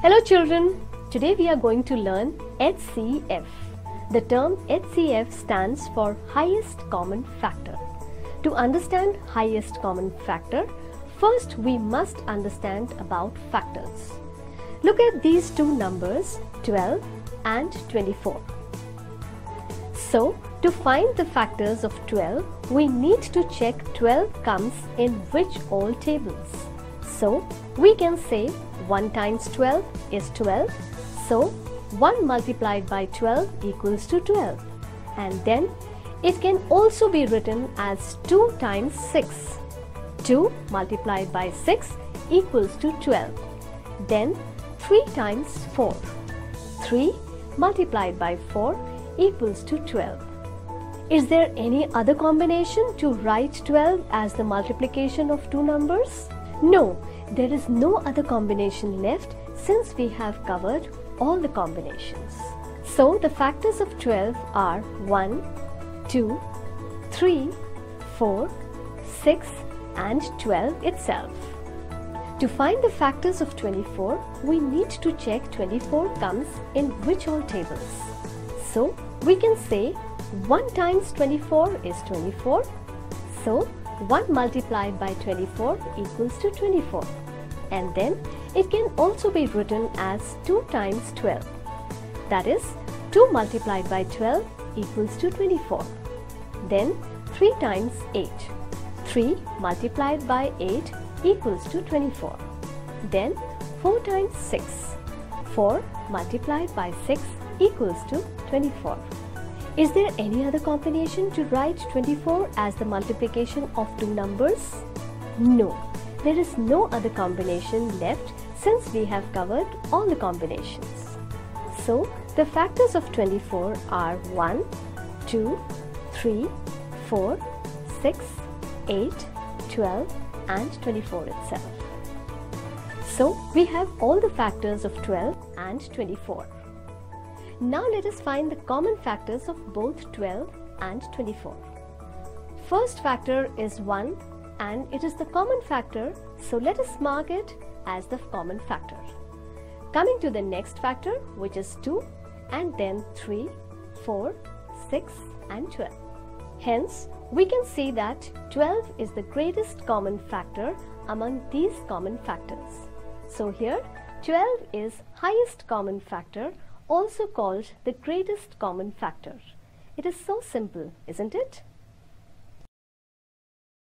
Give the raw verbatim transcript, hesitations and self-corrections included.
Hello children, today we are going to learn H C F. The term H C F stands for highest common factor. To understand highest common factor, first we must understand about factors. Look at these two numbers, twelve and twenty-four. So, to find the factors of twelve, we need to check twelve comes in which all tables. So, we can say one times twelve is twelve. So, one multiplied by twelve equals to twelve. And then, it can also be written as two times six. two multiplied by six equals to twelve. Then, three times four. three multiplied by four equals to twelve. Is there any other combination to write twelve as the multiplication of two numbers? No, there is no other combination left since we have covered all the combinations. So the factors of twelve are one, two, three, four, six and twelve itself. To find the factors of twenty-four, we need to check twenty-four comes in which all tables. So we can say one times twenty-four is twenty-four. So one multiplied by twenty-four equals to twenty-four. And then it can also be written as two times twelve. That is, two multiplied by twelve equals to twenty-four. Then three times eight. three multiplied by eight equals to twenty-four. Then four times six. four multiplied by six equals to twenty-four. Is there any other combination to write twenty-four as the multiplication of two numbers? No, there is no other combination left since we have covered all the combinations. So, the factors of twenty-four are one, two, three, four, six, eight, twelve and twenty-four itself. So, we have all the factors of twelve and twenty-four. Now let us find the common factors of both twelve and twenty-four. First factor is one and it is the common factor, so let us mark it as the common factor. Coming to the next factor, which is two, and then three, four, six and twelve. Hence, we can see that twelve is the greatest common factor among these common factors. So here, twelve is highest common factor, also called the greatest common factor. It is so simple, isn't it?